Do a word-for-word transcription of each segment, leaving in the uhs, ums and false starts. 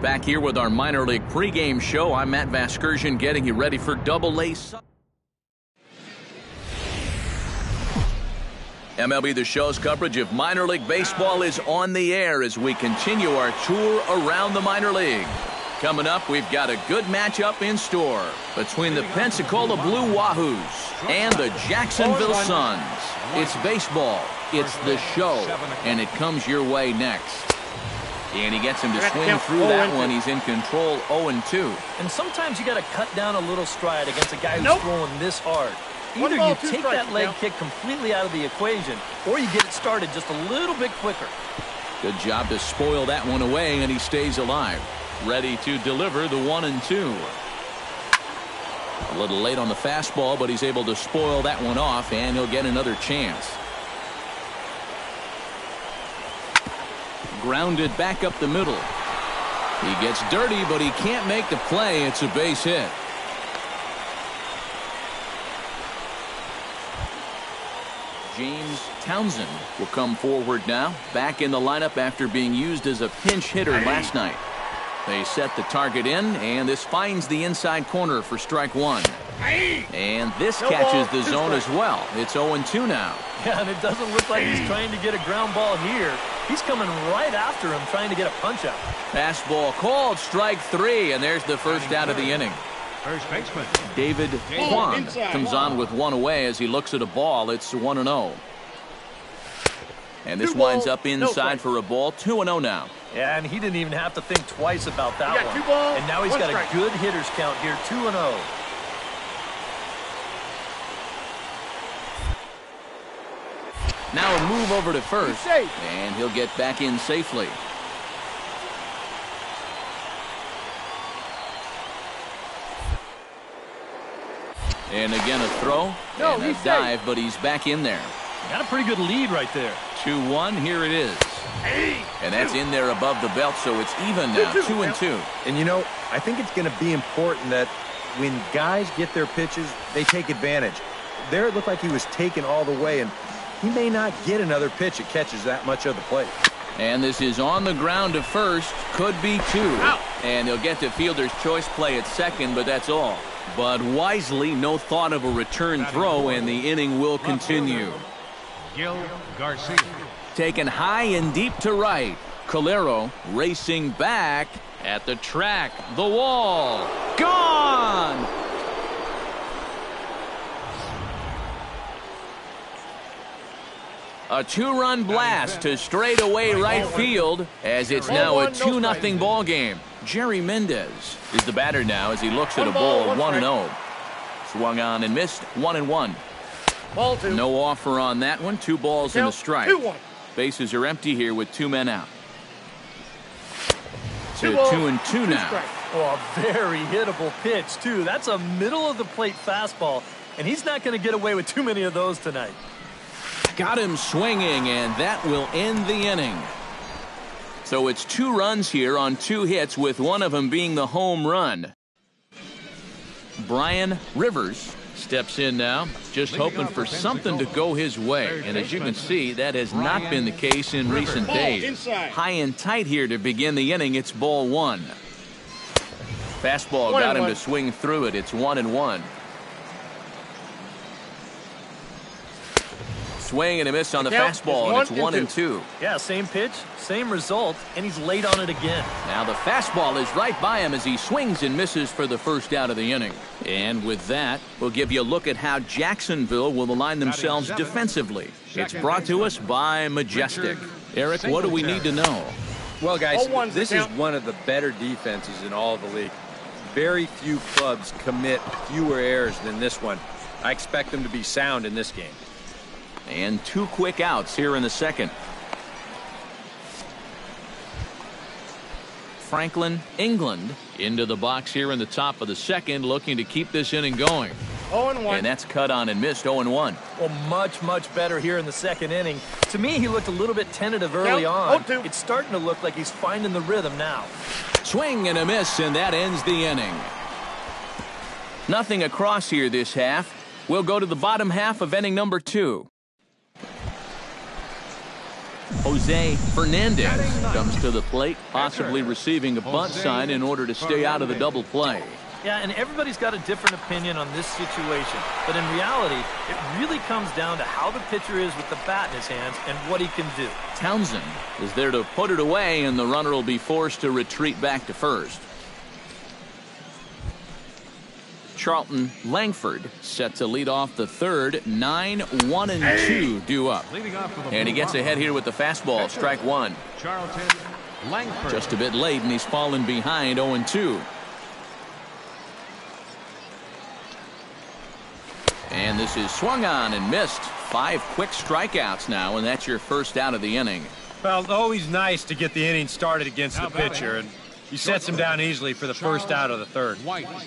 Back here with our minor league pregame show. I'm Matt Vasgersian getting you ready for Double A. M L B The Show's coverage of minor league baseball is on the air as we continue our tour around the minor league. Coming up, we've got a good matchup in store between the Pensacola Blue Wahoos and the Jacksonville Suns. It's baseball, it's the show, and it comes your way next. And he gets him to swing through that one. He's in control, oh and two. And sometimes you got to cut down a little stride against a guy who's nope. throwing this hard. Either you take that leg kick completely out of the equation, or you get it started just a little bit quicker. Good job to spoil that one away, and he stays alive. Ready to deliver the one and two. A little late on the fastball, but he's able to spoil that one off, and he'll get another chance. Grounded back up the middle. He gets dirty, but he can't make the play. It's a base hit. James Townsend will come forward now, back in the lineup after being used as a pinch hitter last night. They set the target in, and this finds the inside corner for strike one. And this catches the zone as well. It's oh and two now. Yeah, and it doesn't look like he's trying to get a ground ball here. He's coming right after him, trying to get a punch out. Fastball called, strike three, and there's the first out of the inning. First baseman David Kwan comes on with one away as he looks at a ball. It's one and oh. And this winds up inside for a ball. two and oh now. Yeah, and he didn't even have to think twice about that one. Two balls, and now he's got strike. A good hitter's count here, two and oh. Now a move over to first, and he'll get back in safely. And again a throw no, and a dive, safe. But he's back in there. Got a pretty good lead right there. two one, here it is. And that's in there above the belt, so it's even now, two, two, two and two. And you know, I think it's going to be important that when guys get their pitches, they take advantage. There it looked like he was taken all the way, and he may not get another pitch that catches that much of the plate. And this is on the ground to first, could be two. Out. And they'll get to fielder's choice play at second, but that's all. But wisely, no thought of a return throw, and the inning will continue. Gil Garcia. Taken high and deep to right. Calero racing back at the track. The wall. Gone! A two-run blast to straightaway right field as it's now a two nothing ball game. Jerry Mendez is the batter now as he looks at a ball one and oh. Swung on and missed, one and one. Ball two. No offer on that one. Two balls and a strike. Two, one. Bases are empty here with two men out. Two, to balls, two and two, two now. Strike. Oh, a very hittable pitch, too. That's a middle-of-the-plate fastball, and he's not going to get away with too many of those tonight. Got him swinging, and that will end the inning. So it's two runs here on two hits, with one of them being the home run. Brian Rivers steps in now, just hoping for something to go his way. And as you can see, that has not been the case in recent days. High and tight here to begin the inning. It's ball one. Fastball got him to swing through it. It's one and one. Swing and a miss on the fastball, and it's one and two. Yeah, same pitch, same result, and he's late on it again. Now the fastball is right by him as he swings and misses for the first out of the inning. And with that, we'll give you a look at how Jacksonville will align themselves defensively. It's brought to us by Majestic. Eric, what do we need to know? Well, guys, this is one of the better defenses in all of the league. Very few clubs commit fewer errors than this one. I expect them to be sound in this game. And two quick outs here in the second. Franklin England into the box here in the top of the second, looking to keep this inning going. oh and one. And that's cut on and missed, oh and one. Well, much, much better here in the second inning. To me, he looked a little bit tentative early on. It's starting to look like he's finding the rhythm now. Swing and a miss, and that ends the inning. Nothing across here this half. We'll go to the bottom half of inning number two. Jose Fernandez comes to the plate, possibly receiving a bunt sign in order to stay out of the double play. Yeah, and everybody's got a different opinion on this situation. But in reality, it really comes down to how the pitcher is with the bat in his hands and what he can do. Townsend is there to put it away, and the runner will be forced to retreat back to first. Charlton Langford set to lead off the third. Nine, one, and two due up. And he gets ahead here with the fastball. Strike one. Charlton Langford. Just a bit late, and he's fallen behind oh and two. And this is swung on and missed. Five quick strikeouts now, and that's your first out of the inning. Well, always nice to get the inning started against the pitcher, and he sets him down easily for the first out of the third.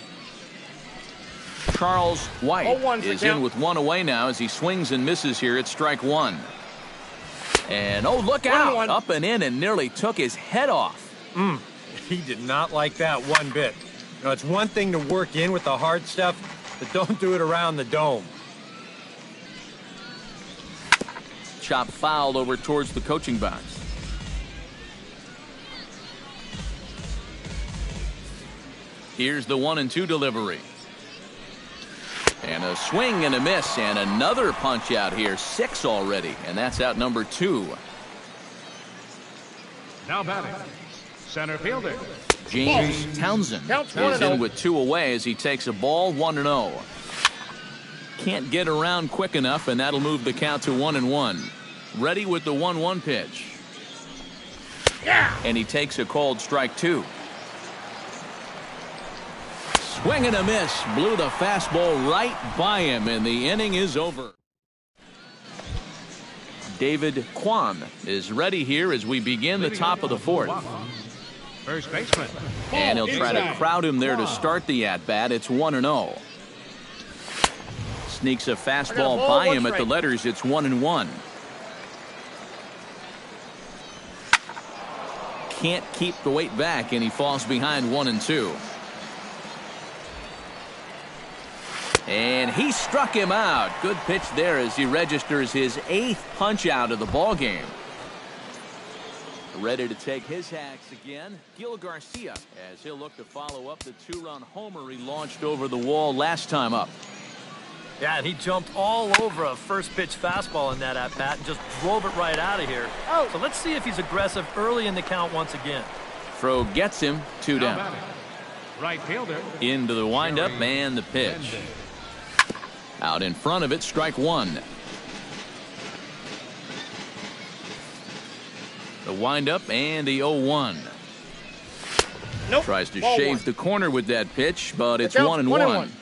Charles White is in with one away now as he swings and misses here at strike one. And oh, look out! Up and in and nearly took his head off. Mm, he did not like that one bit. You know, it's one thing to work in with the hard stuff, but don't do it around the dome. Chop fouled over towards the coaching box. Here's the one and two delivery. And a swing and a miss, and another punch out here. Six already, and that's out number two. Now batting, center fielder James Ball. Townsend is in with two away as he takes a ball. One and oh. Can't get around quick enough, and that'll move the count to one and one. Ready with the one one pitch. Yeah. And he takes a called strike two. Swing and a miss. Blew the fastball right by him, and the inning is over. David Kwan is ready here as we begin the top of the fourth. First baseman. And he'll try to crowd him there to start the at-bat. It's one and oh. Sneaks a fastball by him at the letters. It's one and one. Can't keep the weight back, and he falls behind one and two. And he struck him out. Good pitch there as he registers his eighth punch out of the ball game. Ready to take his hacks again, Gil Garcia, as he'll look to follow up the two-run homer he launched over the wall last time up. Yeah, and he jumped all over a first-pitch fastball in that at-bat and just drove it right out of here. Oh. So let's see if he's aggressive early in the count once again. Throw gets him, two down. Right fielder. Into the windup and the pitch. Out in front of it, strike one. The windup and the oh one. Nope. Tries to Ball shave one. the corner with that pitch, but it's out. one and one. one. And one.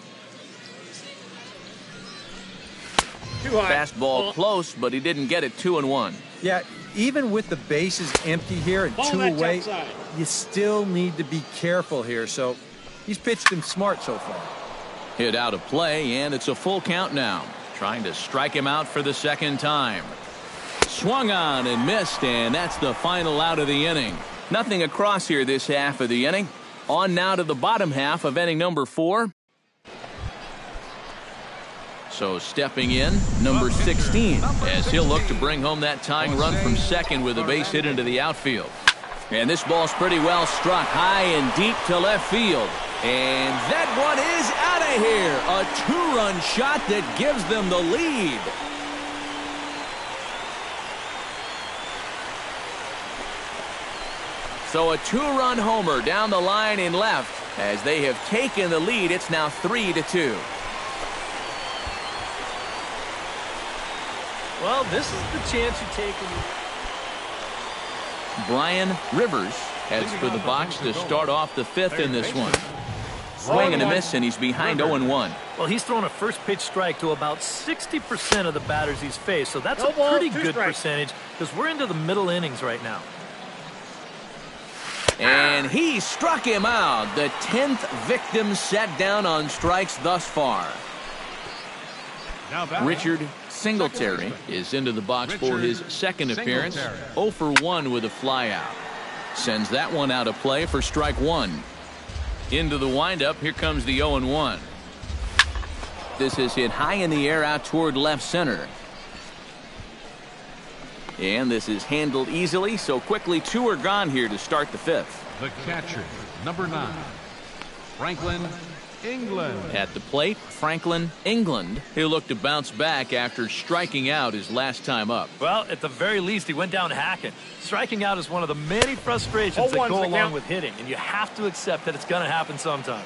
Too high. Fastball Ball. close, but he didn't get it. Two and one. Yeah, even with the bases empty here and Ball two that's away, outside. you still need to be careful here. So he's pitched him smart so far. Hit out of play, and it's a full count now. Trying to strike him out for the second time. Swung on and missed, and that's the final out of the inning. Nothing across here this half of the inning. On now to the bottom half of inning number four. So stepping in, number sixteen, as he'll look to bring home that tying run from second with a base hit into the outfield. And this ball's pretty well struck high and deep to left field. And that one is out of here. A two-run shot that gives them the lead. So a two-run homer down the line in left. As they have taken the lead, it's now three to two. Well, this is the chance you take. Brian Rivers heads for the box to start off the fifth in this one. Swing and a miss, and he's behind oh and one. Well, he's thrown a first pitch strike to about sixty percent of the batters he's faced, so that's No a ball, pretty two good strikes. percentage because we're into the middle innings right now. And he struck him out. The tenth victim set down on strikes thus far. Now batting, Richard Singletary is into the box for his second appearance. oh for one with a flyout. Sends that one out of play for strike one. Into the windup, here comes the oh and one. This is hit high in the air out toward left center. And this is handled easily, so quickly two are gone here to start the fifth. The catcher, number nine, Franklin England. At the plate, Franklin England, who looked to bounce back after striking out his last time up. Well, at the very least, he went down hacking. Striking out is one of the many frustrations that go along with hitting, and you have to accept that it's going to happen sometimes.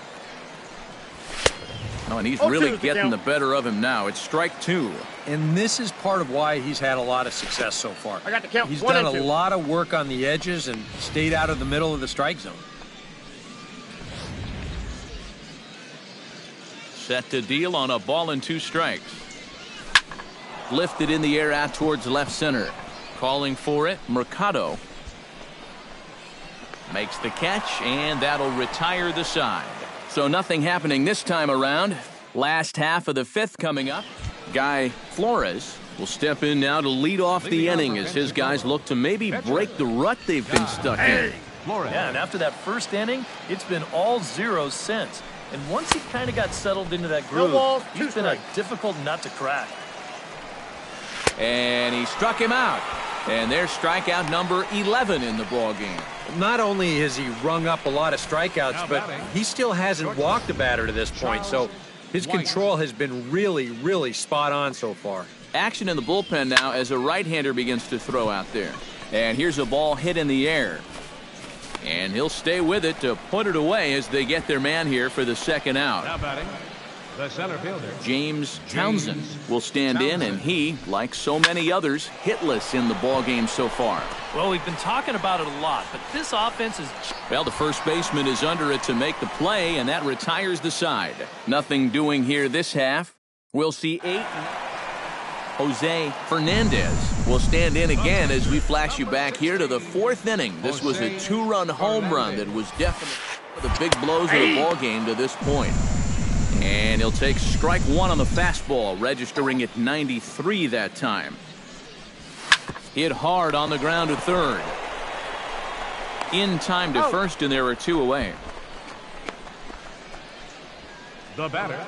Oh, and he's really getting the better of him now. It's strike two. And this is part of why he's had a lot of success so far. I got the count. He's One done and a two. lot of work on the edges and stayed out of the middle of the strike zone. Set to deal on a ball and two strikes. Lifted in the air out towards left center. Calling for it, Mercado. Makes the catch, and that'll retire the side. So nothing happening this time around. Last half of the fifth coming up. Guy Flores will step in now to lead off the inning as his guys look to maybe break the rut they've been stuck in. Yeah, and after that first inning, it's been all zeros since. And once he kind of got settled into that groove, he's been a difficult nut to crack. And he struck him out. And there's strikeout number eleven in the ball game. Not only has he rung up a lot of strikeouts, but he still hasn't walked a batter to this point, so his control has been really, really spot on so far. Action in the bullpen now as a right-hander begins to throw out there. And here's a ball hit in the air. And he'll stay with it to put it away as they get their man here for the second out. Now batting, the center fielder, James Townsend will stand in, and he, like so many others, hitless in the ball game so far. Well, we've been talking about it a lot, but this offense is... Well, the first baseman is under it to make the play, and that retires the side. Nothing doing here this half. We'll see eight. Jose Fernandez will stand in again as we flash you back here to the fourth inning. This was a two-run home run that was definitely the big blows of the ball game to this point. And he'll take strike one on the fastball, registering at ninety-three that time. Hit hard on the ground to third. In time to first, and there are two away. the batter,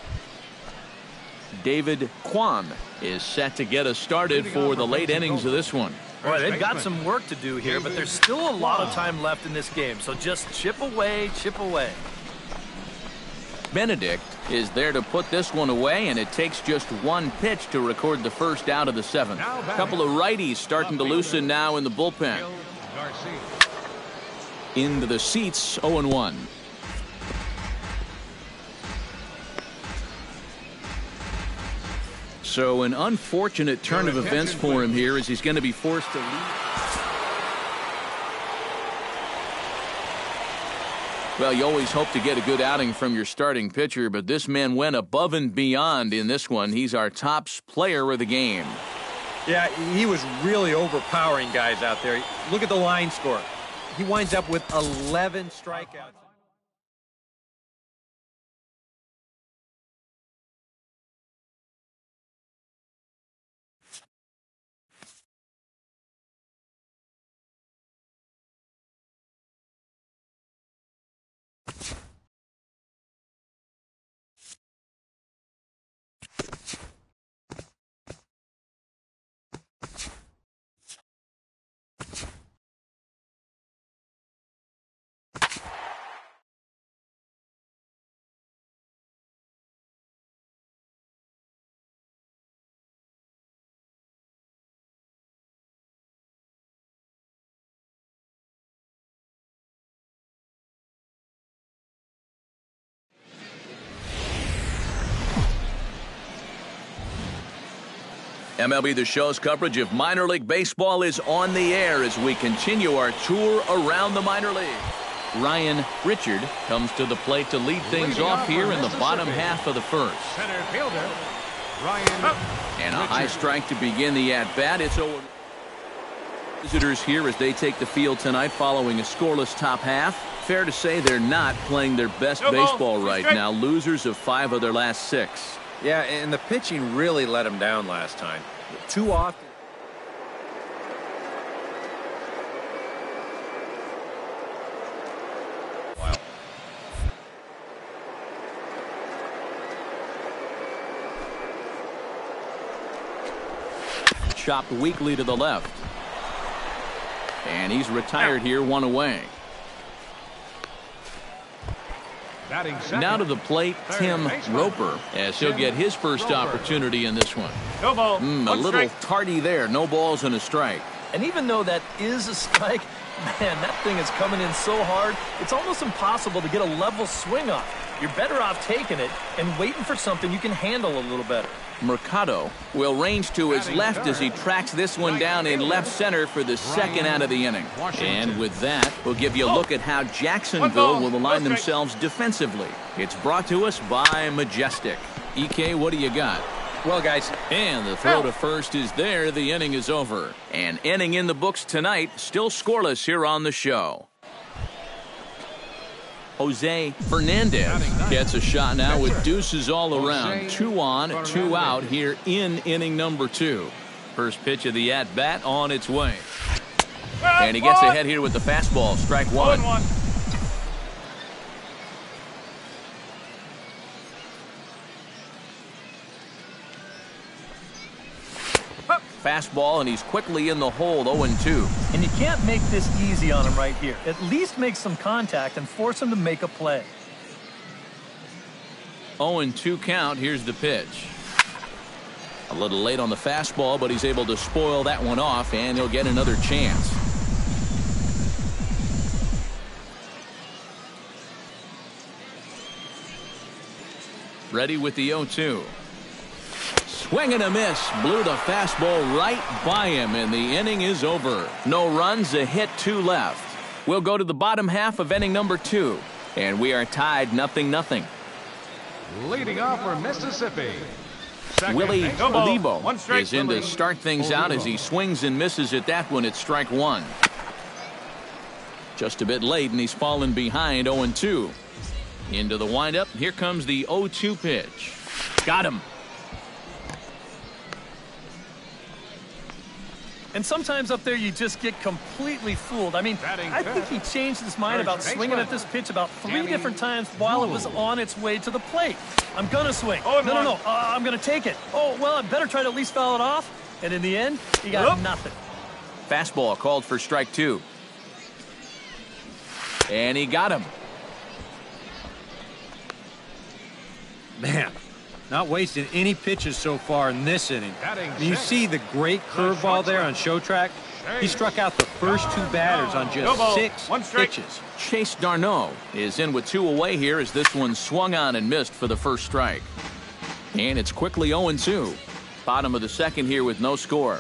David Kwan is set to get us started for the late innings of this one. Boy, they've got some work to do here, but there's still a lot of time left in this game, so just chip away, chip away. Benedict is there to put this one away, and it takes just one pitch to record the first out of the seventh. A couple of righties starting to loosen now in the bullpen. Into the seats, oh and one. So an unfortunate turn of events for him here as he's going to be forced to leave. Well, you always hope to get a good outing from your starting pitcher, but this man went above and beyond in this one. He's our top player of the game. Yeah, he was really overpowering guys out there. Look at the line score. He winds up with eleven strikeouts. M L B The Show's coverage of minor league baseball is on the air as we continue our tour around the minor league. Ryan Richard comes to the plate to lead things off here in the bottom half of the first. Center fielder, Ryan And a high strike to begin the at-bat. It's over. Visitors here as they take the field tonight following a scoreless top half. Fair to say they're not playing their best baseball right now. Losers of five of their last six. Yeah, and the pitching really let him down last time. Too often. Wow. chopped weakly to the left. And he's retired here, one away. Batting second. Now to the plate, Tim Roper, as he'll get his first opportunity in this one. No ball. Mm, a One little strike. tardy there. No balls and a strike. And even though that is a strike, man, that thing is coming in so hard, it's almost impossible to get a level swing off. You're better off taking it and waiting for something you can handle a little better. Mercado will range to his left as he tracks this one down in left center for the second out of the inning. And with that, we'll give you a look at how Jacksonville will align themselves defensively. It's brought to us by Majestic. E K, what do you got? Well, guys, And the throw to first is there. The inning is over. An inning in the books tonight, still scoreless here on the show. Jose Fernandez gets a shot now with deuces all around. Two on, two out here in inning number two. First pitch of the at-bat on its way. And he gets ahead here with the fastball. Strike one. Fastball, and he's quickly in the hold, oh and two. And you can't make this easy on him right here. At least make some contact and force him to make a play. oh and two count. Here's the pitch. A little late on the fastball, but he's able to spoil that one off, and he'll get another chance. Ready with the oh two. Swing and a miss. Blew the fastball right by him, and the inning is over. No runs, a hit, two left. We'll go to the bottom half of inning number two, and we are tied nothing nothing. Leading off for Mississippi. Second Willie base. Olivo is in to start things out as he swings and misses at that one at strike one. Just a bit late, and he's fallen behind oh and two. Into the windup. Here comes the oh two pitch. Got him. And sometimes up there you just get completely fooled. I mean, I think he changed his mind about swinging at this pitch about three different times while it was on its way to the plate. I'm going to swing. No, no, no. Uh, I'm going to take it. Oh, well, I better try to at least foul it off. And in the end, he got nothing. Fastball called for strike two. And he got him. man, not wasting any pitches so far in this inning. Batting You six. see the great curveball there on show track? He struck out the first two batters on just No ball. six One strike. pitches. Chase Darno is in with two away here as this one swung on and missed for the first strike. And it's quickly oh and two. Bottom of the second here with no score.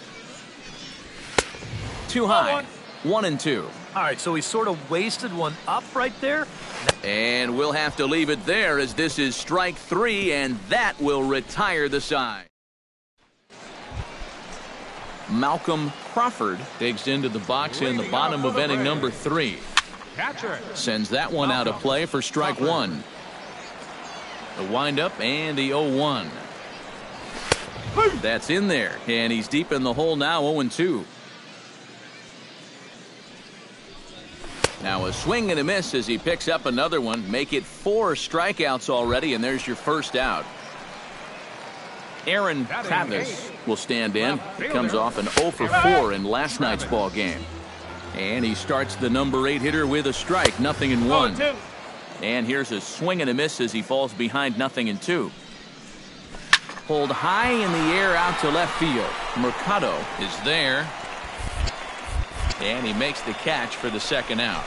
Too high. One and two. All right, so he sort of wasted one up right there. And we'll have to leave it there as this is strike three, and that will retire the side. Malcolm Crawford digs into the box in the bottom of inning number three. Catcher. Sends that one out of play for strike one. The windup and the oh one. That's in there, and he's deep in the hole now, oh and two. Now a swing and a miss as he picks up another one. Make it four strikeouts already, and there's your first out. Aaron Travis will stand in. He comes off an oh for four in last night's ball game. And he starts the number eight hitter with a strike, nothing in one. And here's a swing and a miss as he falls behind nothing in two. Pulled high in the air out to left field. Mercado is there. And he makes the catch for the second out.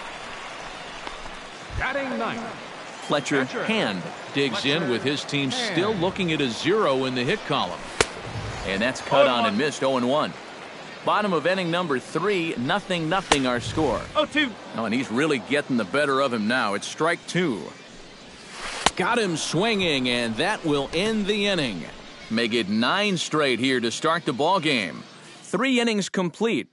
Batting ninth. Fletcher Hand digs in with his team still looking at a zero in the hit column. And that's cut on and missed, oh and one. Bottom of inning number three, nothing, nothing our score. oh two. Oh, and he's really getting the better of him now. It's strike two. Got him swinging, and that will end the inning. Make it nine straight here to start the ball game. Three innings complete.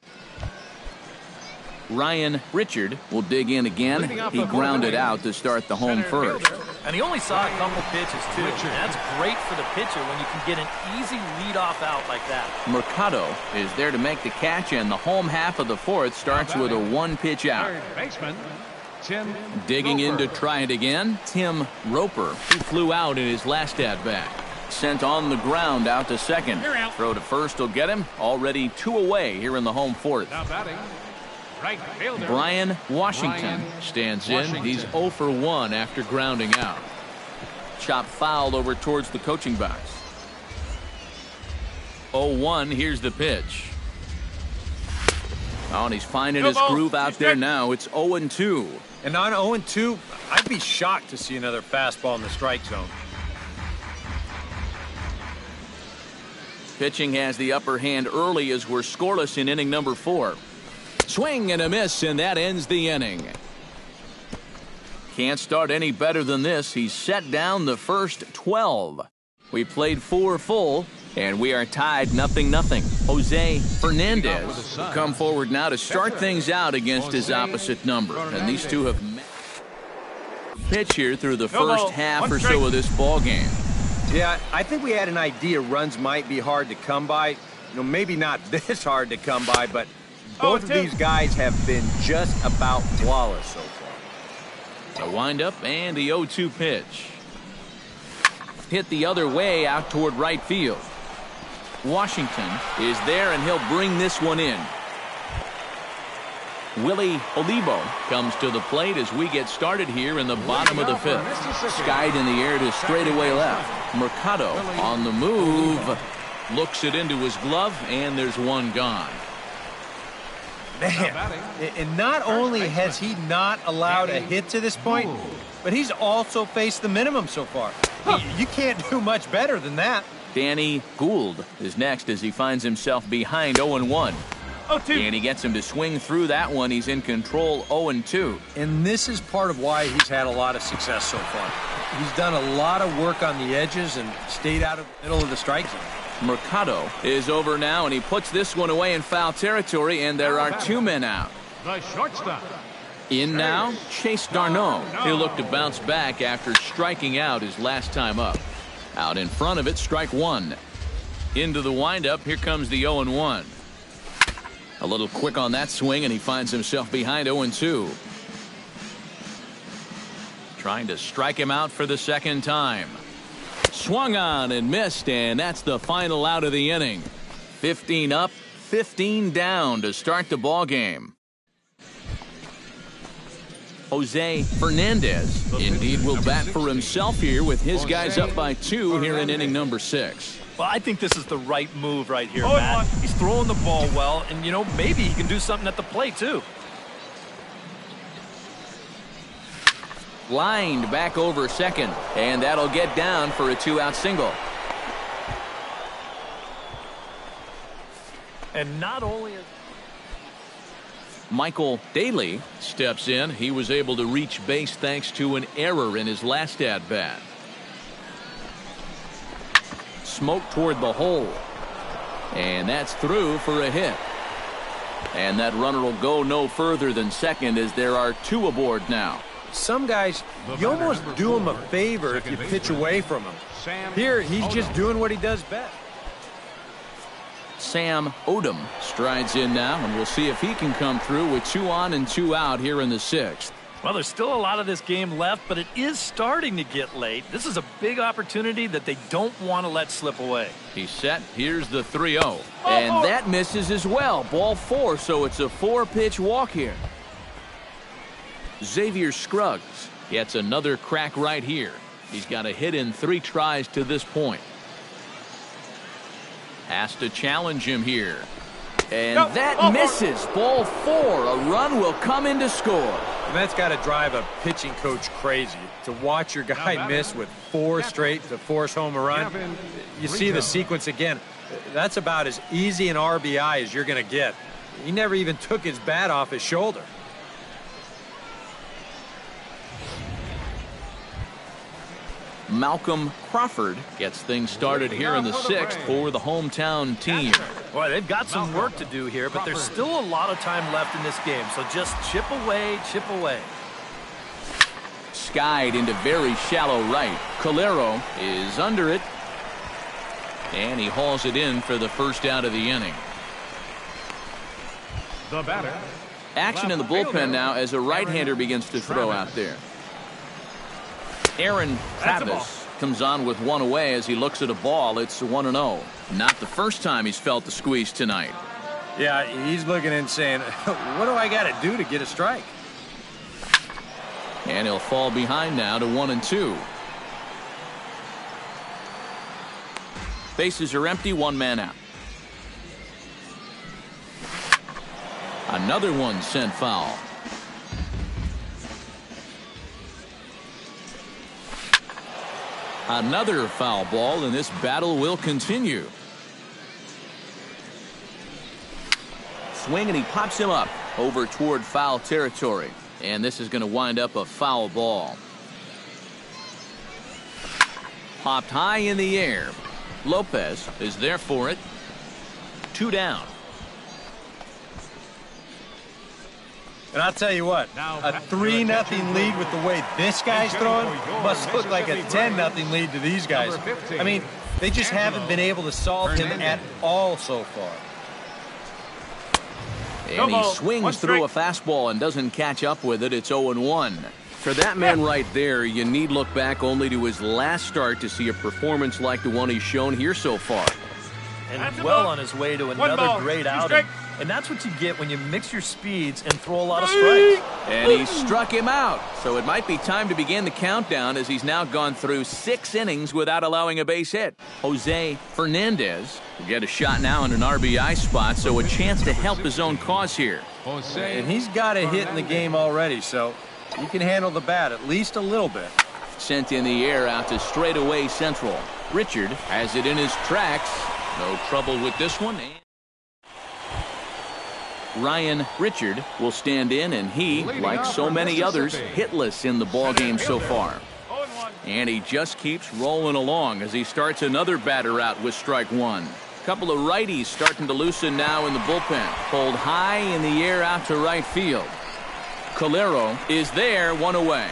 Ryan Richard will dig in again. He grounded out to start the home first. And he only saw a couple pitches, too. That's great for the pitcher when you can get an easy leadoff out like that. Mercado is there to make the catch, and the home half of the fourth starts with a one-pitch out. Third baseman. Tim Digging in Roper. to try it again, Tim Roper, who flew out in his last at-bat. sent on the ground out to second. Throw to first will get him. Already two away here in the home fourth. Now batting, right fielder Brian Washington Brian stands Washington. in. He's zero for one after grounding out. Chop fouled over towards the coaching box. oh one, here's the pitch. Oh, and he's finding his groove out there now. It's oh and two. And on oh and two, I'd be shocked to see another fastball in the strike zone. Pitching has the upper hand early as we're scoreless in inning number four. Swing and a miss, and that ends the inning. Can't start any better than this. He's set down the first twelve. We played four full, and we are tied nothing nothing. Jose Fernandez will come forward now to start things out against his opposite number. And these two have met. Pitch here through the first half or so of this ball game. Yeah, I think we had an idea runs might be hard to come by. You know, maybe not this hard to come by, but both of these guys have been just about flawless so far. A windup and the oh two pitch. Hit the other way out toward right field. Washington is there, and he'll bring this one in. Willie Olivo comes to the plate as we get started here in the bottom of the fifth. Skied in the air to straightaway left. Mercado on the move. Looks it into his glove, and there's one gone. Man, and not only has he not allowed a hit to this point, but he's also faced the minimum so far. You can't do much better than that. Danny Gould is next as he finds himself behind oh and one. oh two. And he gets him to swing through that one. He's in control oh and two. And this is part of why he's had a lot of success so far. He's done a lot of work on the edges and stayed out of the middle of the strike zone. Mercado is over now, and he puts this one away in foul territory, and there are two men out. The shortstop. In now, Chase Darno. He'll look to bounce back after striking out his last time up. Out in front of it, strike one. Into the windup, here comes the oh and one. A little quick on that swing, and he finds himself behind oh and two. Trying to strike him out for the second time. Swung on and missed, and that's the final out of the inning. fifteen up, fifteen down to start the ball game. Jose Fernandez indeed will bat for himself here with his guys up by two here in inning number six. Well, I think this is the right move right here, Matt. He's throwing the ball well, and, you know, maybe he can do something at the plate, too. Lined back over second, and that'll get down for a two-out single. And not only is Michael Daly steps in. He was able to reach base thanks to an error in his last at-bat. Smoke toward the hole. And that's through for a hit. And that runner will go no further than second as there are two aboard now. Some guys, you almost do him a favor if you pitch away from him. Here, he's just doing what he does best. Sam Odom strides in now, and we'll see if he can come through with two on and two out here in the sixth. Well, there's still a lot of this game left, but it is starting to get late. This is a big opportunity that they don't want to let slip away. He's set. Here's the three oh. And that misses as well. Ball four, so it's a four-pitch walk here. Xavier Scruggs gets another crack right here. He's got a hit in three tries to this point. Has to challenge him here. And no, that oh, misses. Ball four. A run will come in to score. And that's got to drive a pitching coach crazy. To watch your guy miss with four straight to force home a run. You see the sequence again. That's about as easy an R B I as you're going to get. He never even took his bat off his shoulder. Malcolm Crawford gets things started here in the sixth for the hometown team. Boy, they've got some work to do here, but there's still a lot of time left in this game, so just chip away, chip away. Skied into very shallow right. Calero is under it, and he hauls it in for the first out of the inning. The batter. Action in the bullpen now as a right-hander begins to throw out there. Aaron Travis Comes on with one away as he looks at a ball. It's one and oh. Not the first time he's felt the squeeze tonight. Yeah, he's looking and saying, what do I got to do to get a strike? And he'll fall behind now to one and two. Bases are empty, one man out. Another one sent foul. Another foul ball, and this battle will continue. Swing, and he pops him up over toward foul territory. And this is going to wind up a foul ball. Popped high in the air. Lopez is there for it. Two down. And I'll tell you what, a three nothing lead with the way this guy's throwing must look like a ten nothing lead to these guys. I mean, they just haven't been able to solve him at all so far. And he swings through a fastball and doesn't catch up with it. It's oh and one. For that man right there, you need look back only to his last start to see a performance like the one he's shown here so far. And well on his way to another great outing. And that's what you get when you mix your speeds and throw a lot of strikes. And he struck him out. So it might be time to begin the countdown as he's now gone through six innings without allowing a base hit. Jose Fernandez will get a shot now in an R B I spot, so a chance to help his own cause here. And he's got a hit in the game already, so he can handle the bat at least a little bit. Sent in the air out to straightaway central. Richard has it in his tracks. No trouble with this one. Ryan Richard will stand in, and he, like so many others, hitless in the ballgame so far. And he just keeps rolling along as he starts another batter out with strike one. Couple of righties starting to loosen now in the bullpen. Pulled high in the air out to right field. Calero is there, one away.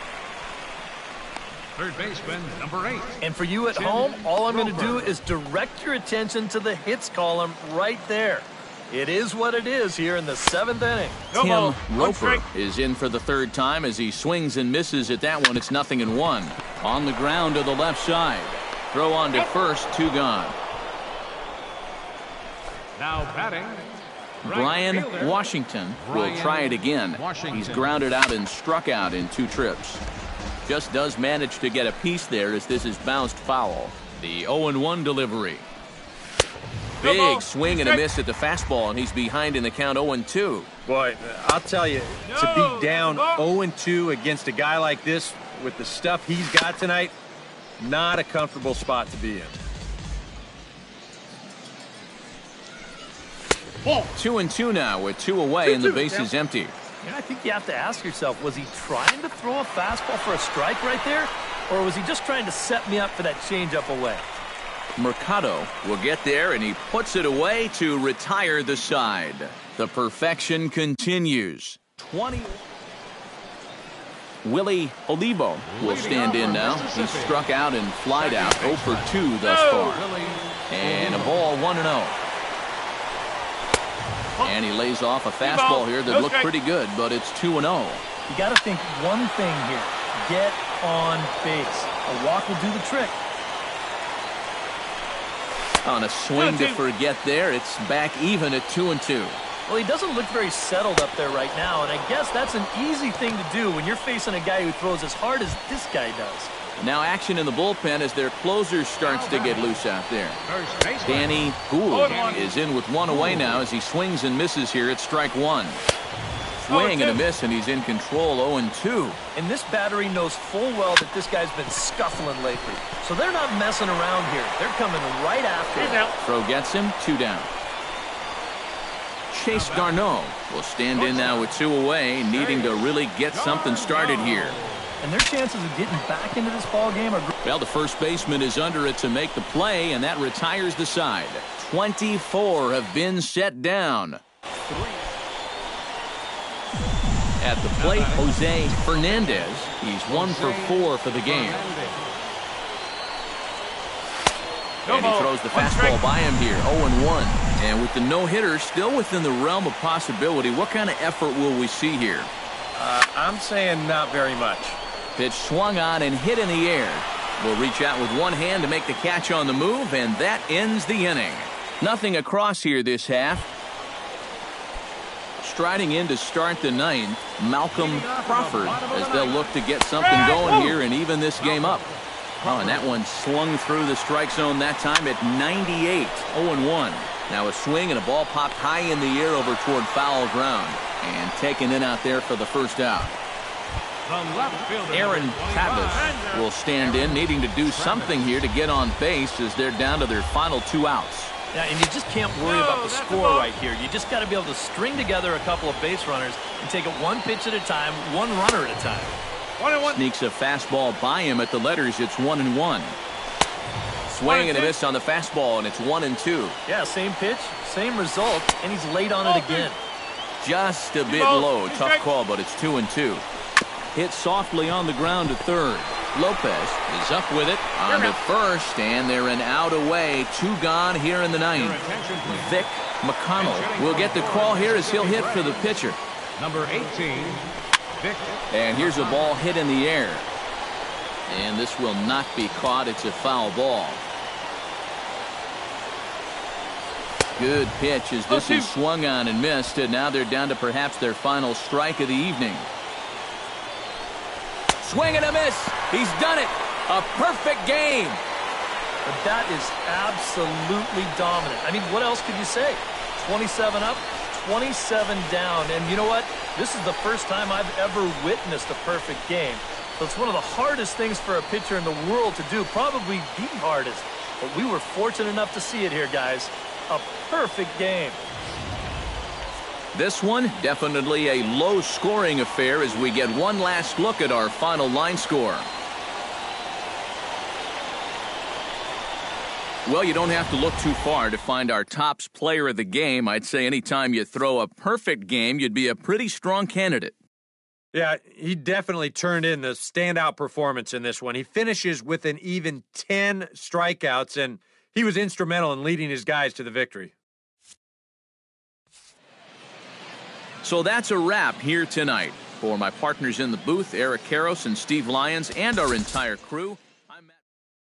Third baseman, number eight. And for you at home, all I'm going to do is direct your attention to the hits column right there. It is what it is here in the seventh inning. Tim Roper is in for the third time as he swings and misses at that one. It's nothing and one. On the ground to the left side. Throw on to first, two gone. Now batting, Brian Washington will try it again. He's grounded out and struck out in two trips. Just does manage to get a piece there as this is bounced foul. The oh and one delivery. Big swing and a miss at the fastball, and he's behind in the count oh and two. Boy, I'll tell you, to be down oh and two against a guy like this with the stuff he's got tonight, not a comfortable spot to be in. Two and two now with two away and the base is empty. And I think you have to ask yourself, was he trying to throw a fastball for a strike right there? Or was he just trying to set me up for that changeup away? Mercado will get there, and he puts it away to retire the side. The perfection continues. twenty. Willie Olivo will stand in now. He's struck out and flied out oh for two thus far. And a ball one and oh. And he lays off a fastball here that looked pretty good, but it's two and oh. You got to think one thing here. Get on base. A walk will do the trick. On a swing to forget there, it's back even at two and two. Well, he doesn't look very settled up there right now, and I guess that's an easy thing to do when you're facing a guy who throws as hard as this guy does. Now action in the bullpen as their closer starts to get loose out there. Danny Gould is in with one away now as he swings and misses here at strike one. Swing and a miss, and he's in control oh and two. And this battery knows full well that this guy's been scuffling lately. So they're not messing around here. They're coming right after him. Throw gets him, two down. Chase Darno will stand in now with two away, needing to really get something started here. And their chances of getting back into this ball game are... Well, the first baseman is under it to make the play, and that retires the side. twenty-four have been set down. At the plate, Jose Fernandez. He's one for four for the game. And he throws the fastball by him here, oh and one. And with the no-hitter still within the realm of possibility, what kind of effort will we see here? Uh, I'm saying not very much. Pitch swung on and hit in the air. will reach out with one hand to make the catch on the move, and that ends the inning. Nothing across here this half. Striding in to start the ninth, Malcolm Crawford, as they'll look to get something going here and even this game up. Oh, and that one slung through the strike zone that time at ninety-eight, oh and one. Now a swing and a ball popped high in the air over toward foul ground and taken in out there for the first out. Aaron Tavis will stand in, needing to do something here to get on base as they're down to their final two outs. Yeah, and you just can't worry about the score right here. You just got to be able to string together a couple of base runners and take it one pitch at a time, one runner at a time. One and one. Sneaks a fastball by him at the letters. It's one and one. Swing and a miss on the fastball, and it's one and two. Yeah, same pitch, same result, and he's late on it again. Just a bit low. Tough call, but it's two and two. Hit softly on the ground to third. Lopez is up with it on to first, and they're an out away. Two gone here in the ninth. Vic McConnell will get the call here as he'll hit for the pitcher. Number eighteen, Vic. And here's a ball hit in the air. And this will not be caught. It's a foul ball. Good pitch as this is swung on and missed, and now they're down to perhaps their final strike of the evening. Swing and a miss. He's done it. A perfect game. But that is absolutely dominant. I mean, what else could you say? twenty-seven up, twenty-seven down. And you know what? This is the first time I've ever witnessed a perfect game. So it's one of the hardest things for a pitcher in the world to do, probably the hardest. But we were fortunate enough to see it here, guys. A perfect game. This one, definitely a low-scoring affair as we get one last look at our final line score. Well, you don't have to look too far to find our tops player of the game. I'd say anytime you throw a perfect game, you'd be a pretty strong candidate. Yeah, he definitely turned in the standout performance in this one. He finishes with an even ten strikeouts, and he was instrumental in leading his guys to the victory. So that's a wrap here tonight. For my partners in the booth, Eric Karros and Steve Lyons, and our entire crew, I'm Matt.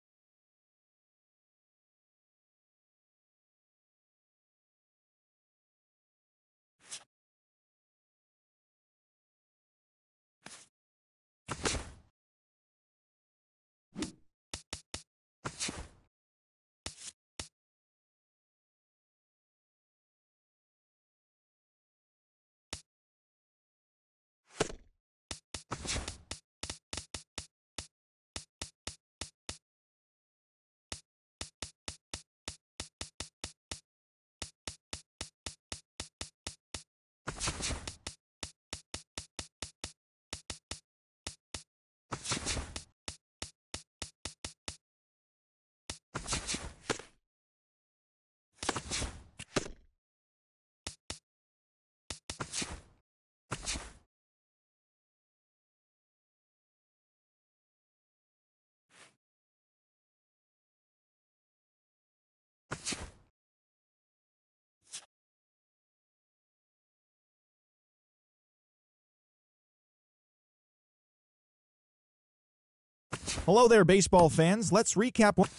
Hello there, baseball fans. Let's recap what...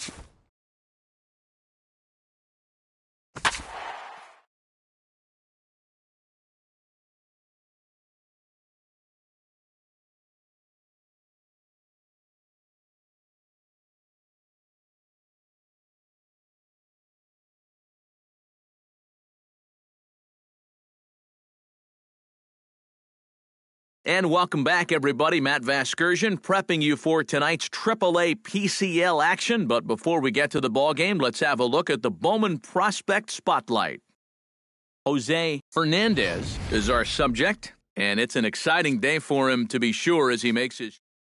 And welcome back, everybody. Matt Vasgersian prepping you for tonight's triple A P C L action. But before we get to the ballgame, let's have a look at the Bowman Prospect Spotlight. Jose Fernandez is our subject, and it's an exciting day for him to be sure as he makes his...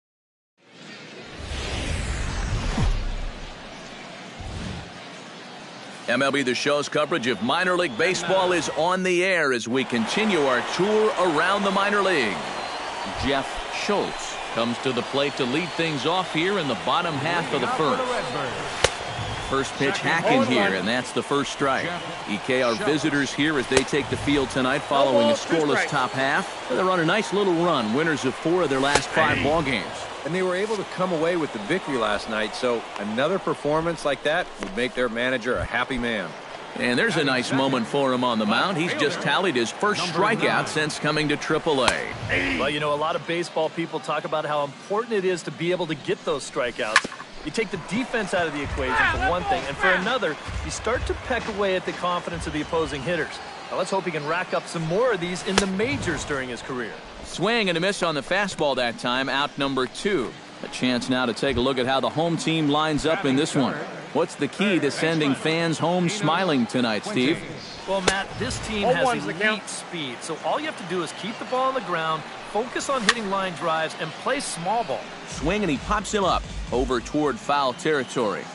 M L B The Show's coverage of minor league baseball is on the air as we continue our tour around the minor league. Jeff Schultz comes to the plate to lead things off here in the bottom half of the first. First pitch hacking here, and that's the first strike. E K, our visitors here as they take the field tonight following a scoreless top half. They're on a nice little run, winners of four of their last five ball games. And they were able to come away with the victory last night, so another performance like that would make their manager a happy man. And there's a nice moment for him on the mound. He's just tallied his first strikeout since coming to triple A. Well, you know, a lot of baseball people talk about how important it is to be able to get those strikeouts. You take the defense out of the equation for one thing, and for another, you start to peck away at the confidence of the opposing hitters. Now let's hope he can rack up some more of these in the majors during his career. Swing and a miss on the fastball that time, out number two. A chance now to take a look at how the home team lines up in this one. What's the key to sending fans home smiling tonight, Steve? Well, Matt, this team has elite speed, so all you have to do is keep the ball on the ground, focus on hitting line drives, and play small ball. Swing, and he pops him up over toward foul territory.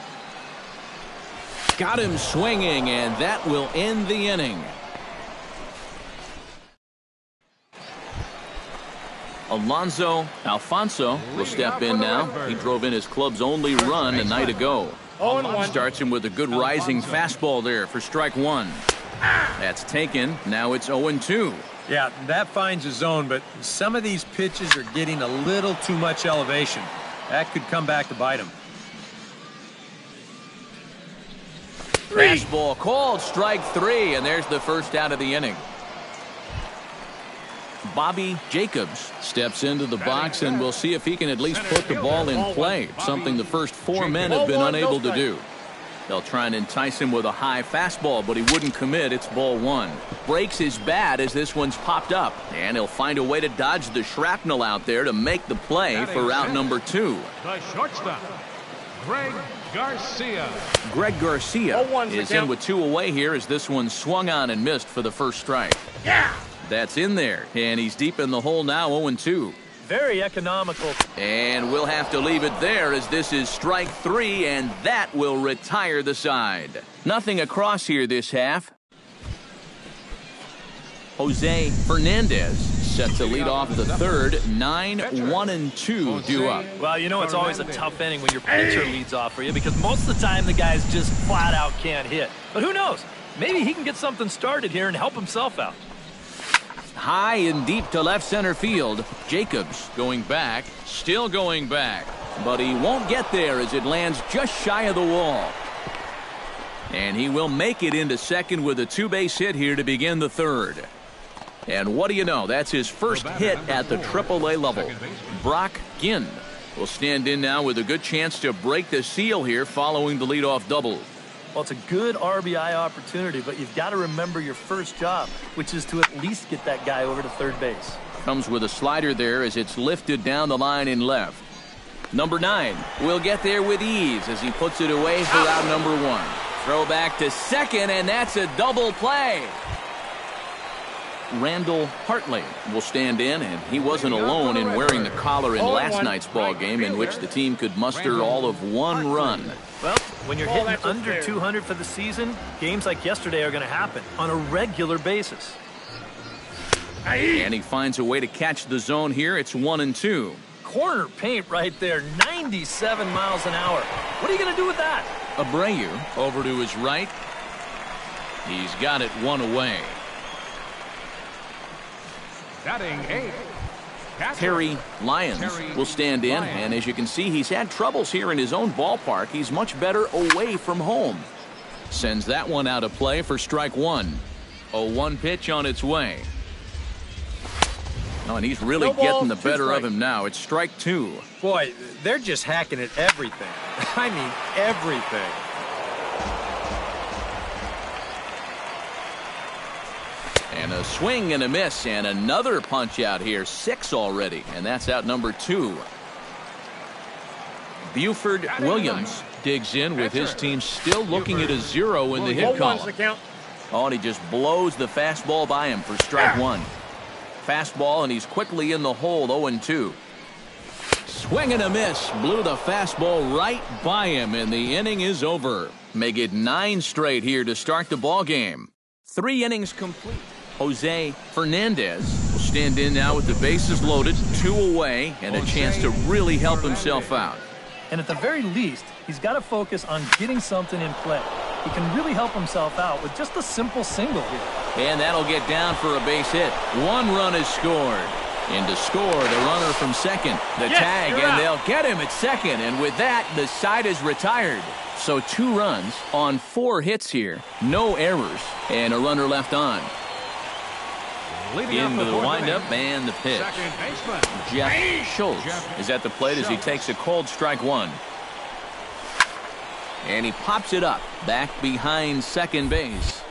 Got him swinging, and that will end the inning. Alonso Alfonso will step in now. He drove in his club's only run a night ago. Starts him with a good rising fastball there for strike one. That's taken. Now it's oh and two. Yeah, that finds a zone, but some of these pitches are getting a little too much elevation. That could come back to bite him. Fastball called, strike three, and there's the first out of the inning. Bobby Jacobs steps into the box, and we'll see if he can at least put the ball in play, something the first four men have been unable to do. They'll try and entice him with a high fastball, but he wouldn't commit. It's ball one. Breaks his bat as this one's popped up, and he'll find a way to dodge the shrapnel out there to make the play for route number two. The shortstop, Greg Garcia. Greg Garcia is in with two away here as this one swung on and missed for the first strike. Yeah! That's in there, and he's deep in the hole now, oh and two. Very economical. And we'll have to leave it there as this is strike three, and that will retire the side. Nothing across here this half. Jose Fernandez set to lead off the third. nine, one, and two due up. Well, you know it's always a tough inning when your pitcher leads off for you because most of the time the guys just flat out can't hit. But who knows? Maybe he can get something started here and help himself out. High and deep to left center field. Jacobs going back, still going back. But he won't get there as it lands just shy of the wall. And he will make it into second with a two-base hit here to begin the third. And what do you know? That's his first hit at the triple A level. Brock Ginn will stand in now with a good chance to break the seal here following the leadoff double. Well, it's a good R B I opportunity, but you've got to remember your first job, which is to at least get that guy over to third base. Comes with a slider there as it's lifted down the line in left. Number nine will get there with ease as he puts it away for out number one. Throw back to second, and that's a double play. Randall Hartley will stand in, and he wasn't alone in wearing the collar in last night's ball game in which the team could muster all of one run. Well, when you're hitting under two hundred for the season, games like yesterday are going to happen on a regular basis. And he finds a way to catch the zone here. It's one and two. Corner paint right there, ninety-seven miles an hour. What are you going to do with that? Abreu over to his right. He's got it one away. Batting eight. Terry Lyons will stand in, and as you can see, he's had troubles here in his own ballpark. He's much better away from home. Sends that one out of play for strike one. oh one pitch on its way. Oh, and he's really No getting ball, the better strike. of him now. It's strike two. Boy, they're just hacking at everything. I mean, everything. And a swing and a miss, and another punch out here. Six already, and that's out number two. Buford Williams digs in with his team still looking at a zero in the hit column. Oh, and he just blows the fastball by him for strike one. Fastball, and he's quickly in the hole, oh and two. Swing and a miss. Blew the fastball right by him, and the inning is over. Make it nine straight here to start the ball game. Three innings complete. Jose Fernandez will stand in now with the bases loaded, two away, and a chance to really help himself out. And at the very least, he's got to focus on getting something in play. He can really help himself out with just a simple single here. And that'll get down for a base hit. One run is scored. And to score, the runner from second. The yes, tag, and out. they'll get him at second. And with that, the side is retired. So two runs on four hits here. No errors. And a runner left on. Leading Into the fourth windup inning, and the pitch. second baseman, Jeff Schultz Jeff is at the plate as he Schultz. takes a cold strike one. And he pops it up back behind second base.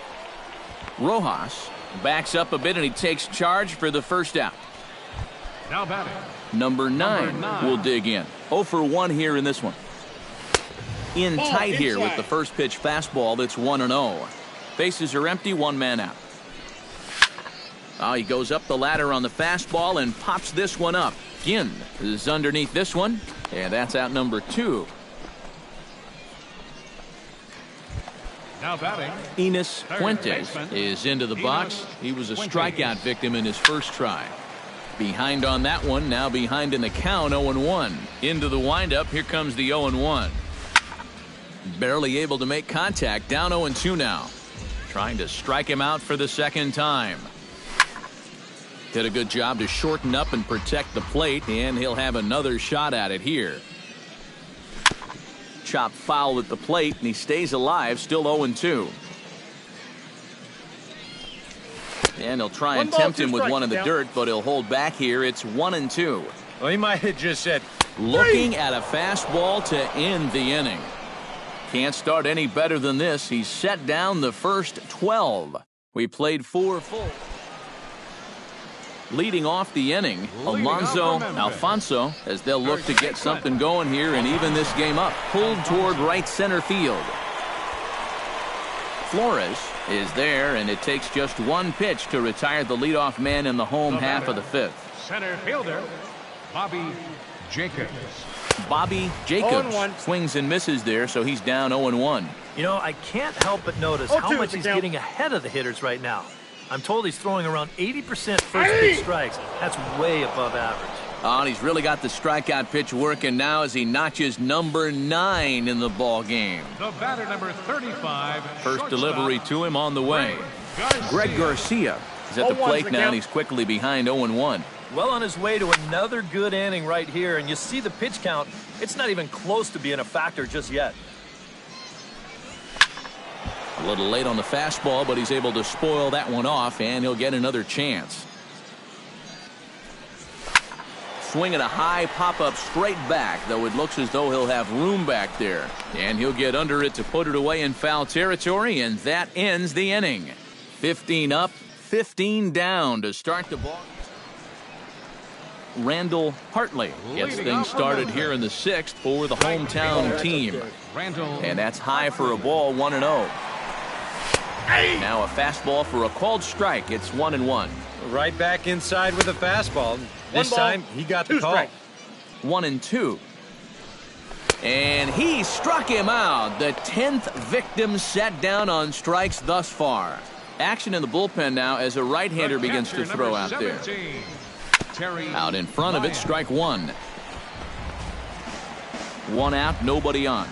Rojas backs up a bit and he takes charge for the first out. Now batting, Number nine, Number nine. will dig in. oh for one here in this one. In Ball tight here with inside. the first pitch fastball. That's one and oh. Bases are empty, one man out. Oh, he goes up the ladder on the fastball and pops this one up. Ginn is underneath this one, and that's out number two. now batting, Enos Third Fuentes baseman, is into the box. Enos He was a Fuentes. strikeout victim in his first try. Behind on that one, now behind in the count, oh and one. Into the windup, here comes the oh and one. Barely able to make contact, down oh and two now. Trying to strike him out for the second time. Did a good job to shorten up and protect the plate, and he'll have another shot at it here. Chop foul at the plate, and he stays alive, still oh and two. And he'll try and One ball, tempt two him with strikes, one in the count. dirt, but he'll hold back here. It's one and two. Well, he might have just said, Looking at a fastball to end the inning. Can't start any better than this. He's set down the first twelve. We played four full. Leading off the inning, Leading Alonso off for Memphis. Alfonso, as they'll look to get something going here and even this game up. Pulled toward right center field. Flores is there, and it takes just one pitch to retire the leadoff man in the home The half of batter. the fifth. center fielder, Bobby Jacobs. Bobby oh Jacobs and one. swings and misses there, so he's down oh and one. You know, I can't help but notice Oh, how two much is the he's count. getting ahead of the hitters right now. I'm told he's throwing around eighty percent first Hey! pitch strikes. That's way above average. Oh, and he's really got the strikeout pitch working now as he notches number nine in the ball game. The batter number thirty-five. First shortstop, delivery to him on the way. Garcia. Greg Garcia is at the oh one's plate the now, count. and he's quickly behind oh and one. Well on his way to another good inning right here, and you see the pitch count. It's not even close to being a factor just yet. A little late on the fastball, but he's able to spoil that one off, and he'll get another chance. Swinging a high pop-up straight back, though it looks as though he'll have room back there. And he'll get under it to put it away in foul territory, and that ends the inning. fifteen up, fifteen down to start the ball. Randall Hartley gets Leading things off for started Memphis. here in the sixth for the hometown team. Randall. And that's high for a ball, one and oh. Now a fastball for a called strike. It's one and one. right back inside with a fastball. This ball, time, he got the two call. strikes. One and two. And he struck him out. The tenth victim set down on strikes thus far. Action in the bullpen now as a right-hander The begins to catcher, throw number out there. seventeen, Terry Out in front of it, Lyon. strike one. One out, nobody on.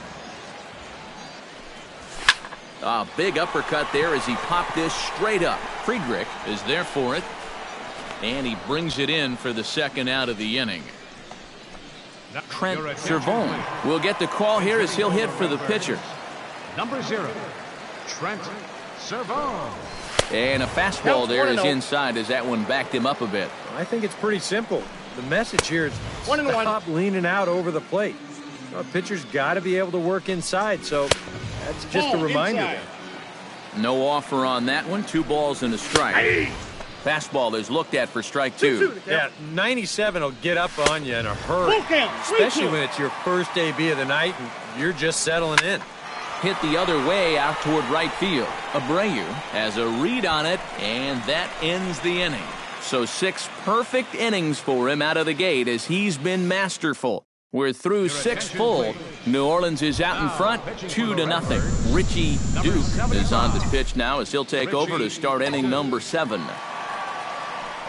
A big uppercut there as he popped this straight up. Friedrich is there for it. And he brings it in for the second out of the inning. Now, Trent your attention, Cervone please. will get the call here as he'll hit for the pitcher. Number zero, Trent Cervone. And a fastball Counts there one and is oh. inside as that one backed him up a bit. I think it's pretty simple. The message here is One and one. stop leaning out over the plate. A pitcher's got to be able to work inside, so that's just Ball a reminder inside. there. No offer on that one. Two balls and a strike. Fastball is looked at for strike two. Yeah, ninety-seven will get up on you in a hurry, Full count. Three, especially two. when it's your first A B of the night and you're just settling in. Hit the other way out toward right field. Abreu has a read on it, and that ends the inning. So six perfect innings for him out of the gate as he's been masterful. We're through six full. New Orleans is out in front, two to nothing. Richie Duke is on the pitch now as he'll take over to start inning number seven.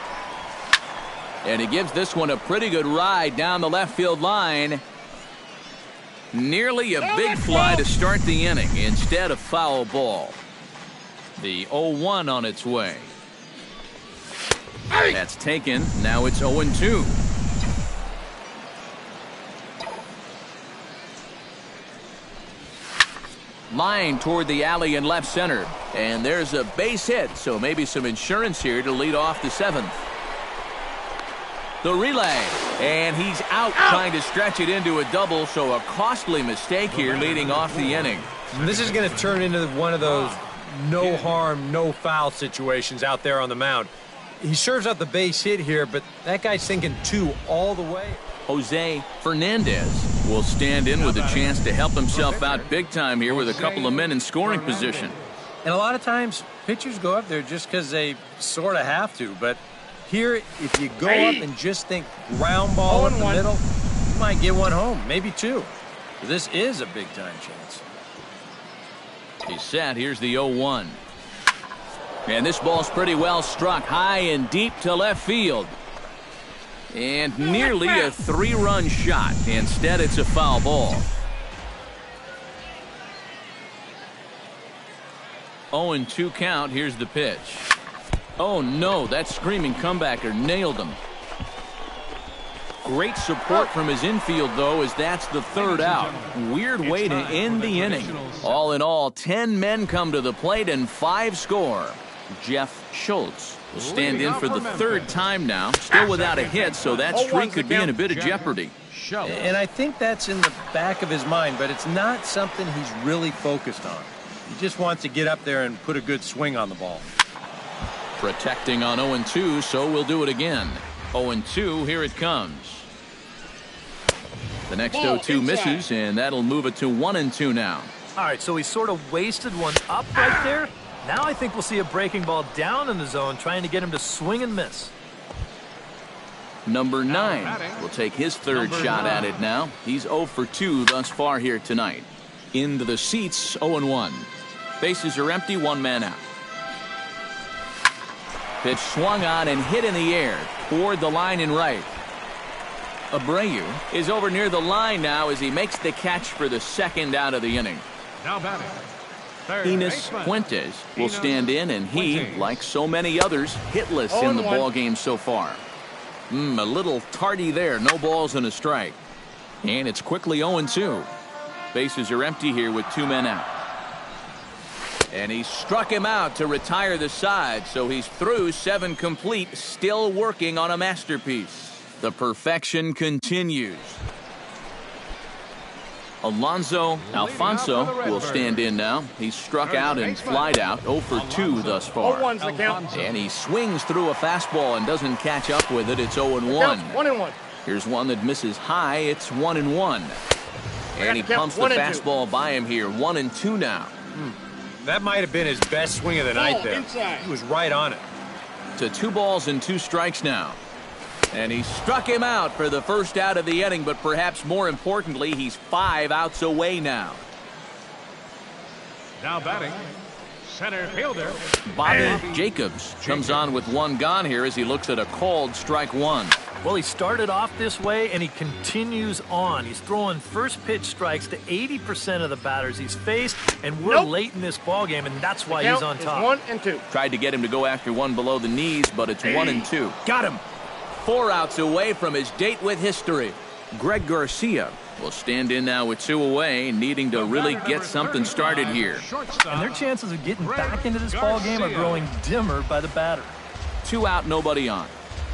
And he gives this one a pretty good ride down the left field line. Nearly a big fly to start the inning instead of foul ball. The oh one on its way. That's taken. Now it's oh and two. Line toward the alley in left center. And there's a base hit, so maybe some insurance here to lead off the seventh. The relay. And he's out, out trying to stretch it into a double, so a costly mistake here leading off the inning. This is going to turn into one of those no harm, no foul situations out there on the mound. He serves out the base hit here, but that guy's sinking two all the way. Jose Fernandez will stand in with a chance to help himself out big time here with a couple of men in scoring position. And a lot of times, pitchers go up there just because they sort of have to. But here, if you go up and just think ground ball in the middle, you might get one home, maybe two. This is a big-time chance. He's set. Here's the oh one. And this ball's pretty well struck high and deep to left field. And nearly a three-run shot. Instead, it's a foul ball. oh and two count. Here's the pitch. Oh, no. That screaming comebacker nailed him. Great support from his infield, though, as that's the third out. Weird way to end the inning. All in all, ten men come to the plate and five score. Jeff Schultz will stand in for the third time now. Still without a hit, so that streak could be in a bit of jeopardy. And I think that's in the back of his mind, but it's not something he's really focused on. He just wants to get up there and put a good swing on the ball. Protecting on oh and two, so we'll do it again. oh and two, here it comes. The next oh two misses, and that'll move it to one and two now. All right, so he sort of wasted one up right there. Now I think we'll see a breaking ball down in the zone, trying to get him to swing and miss. Number nine will take his third shot at it now. He's oh for two thus far here tonight. Into the seats, oh and one. Bases are empty, one man out. Pitch swung on and hit in the air toward the line and right. Abreu is over near the line now as he makes the catch for the second out of the inning. Now batting. Enes Fuentes will stand in, and he, like so many others, hitless in the ball game so far. Mm, a little tardy there, no balls and a strike. And it's quickly oh and two. Bases are empty here with two men out. And he struck him out to retire the side, so he's through seven complete, still working on a masterpiece. The perfection continues. Alonso Alfonso will stand in now. He's struck out and flied out, oh for two thus far. And he swings through a fastball and doesn't catch up with it. It's oh and one. One and one. Here's one that misses high. It's one and one. And he pumps the fastball by him here. One and two now. Hmm. That might have been his best swing of the night there. He was right on it. To two balls and two strikes now. And he struck him out for the first out of the inning, but perhaps more importantly, he's five outs away now. Now batting, center fielder Bobby Jacobs comes on with one gone here as he looks at a called strike one. Well, he started off this way, and he continues on. He's throwing first pitch strikes to eighty percent of the batters he's faced, and we're nope. late in this ballgame, and that's why he's on top. One and two. Tried to get him to go after one below the knees, but it's one and two. Got him. Four outs away from his date with history. Greg Garcia will stand in now with two away, needing to really get something started here. And their chances of getting back into this ball game are growing dimmer by the batter. Two out, nobody on.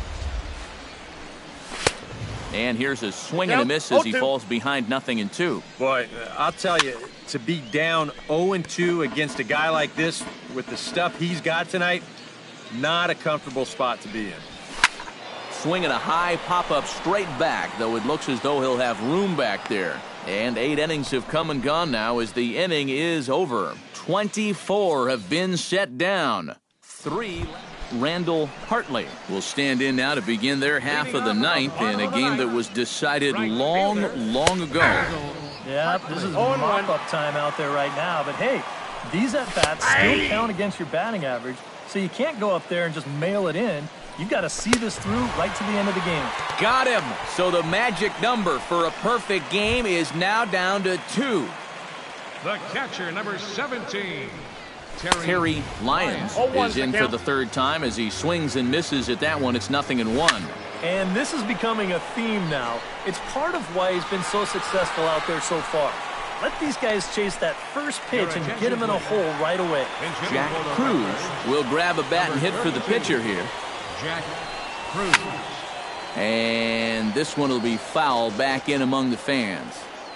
And here's a swing and a miss as he falls behind nothing in two. Boy, I'll tell you, to be down oh and two against a guy like this with the stuff he's got tonight, not a comfortable spot to be in. Swinging a high pop-up straight back, though it looks as though he'll have room back there. And eight innings have come and gone now as the inning is over. twenty-four have been set down. Three. Randall Hartley will stand in now to begin their half of the ninth in a game that was decided long, long ago. Yeah, this is mop-up time out there right now. But, hey, these at-bats still count against your batting average, so you can't go up there and just mail it in. You got to see this through right to the end of the game. Got him. So the magic number for a perfect game is now down to two. The catcher, number seventeen, Terry, Terry Lyons Oh, is in for the third time as he swings and misses at that one. It's nothing in one. And this is becoming a theme now. It's part of why he's been so successful out there so far. Let these guys chase that first pitch and get him in a hole right away. Jack Cruz will grab a bat and hit for the pitcher here. Jack Cruz. And this one will be foul back in among the fans.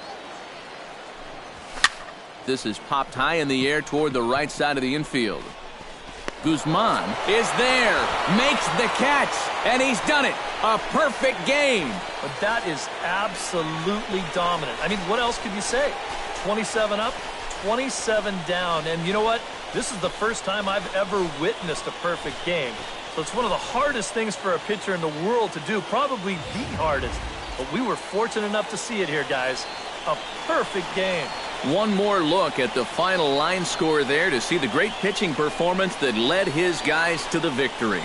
This is popped high in the air toward the right side of the infield. Guzman is there, makes the catch, and he's done it. A perfect game. But that is absolutely dominant. I mean, what else could you say? twenty-seven up, twenty-seven down. And you know what? This is the first time I've ever witnessed a perfect game. So it's one of the hardest things for a pitcher in the world to do, probably the hardest. But we were fortunate enough to see it here, guys. A perfect game. One more look at the final line score there to see the great pitching performance that led his guys to the victory.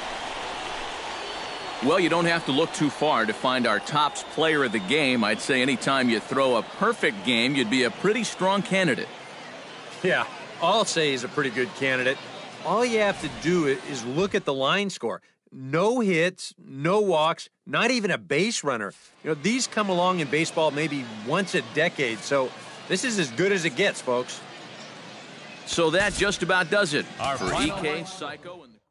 Well, you don't have to look too far to find our tops player of the game. I'd say anytime you throw a perfect game, you'd be a pretty strong candidate. Yeah, I'll say he's a pretty good candidate. All you have to do is look at the line score. No hits, no walks, not even a base runner. You know, these come along in baseball maybe once a decade, so this is as good as it gets, folks. So that just about does it Our for E final K one. Psycho and the